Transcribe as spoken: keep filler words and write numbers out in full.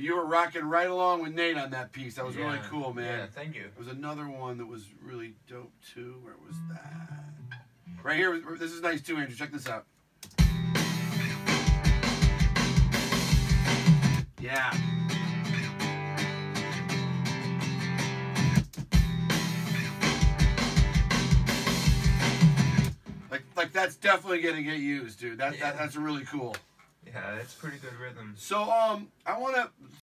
you were rocking right along with Nate on that piece. That was Yeah. really cool, man. Yeah, thank you. There was another one that was really dope too. Where was that? Right here. This is nice too, Andrew. Check this out. Yeah. Like, like that's definitely gonna get used, dude. That, Yeah. that that's really cool. Yeah, it's pretty good rhythm. So, um, I want to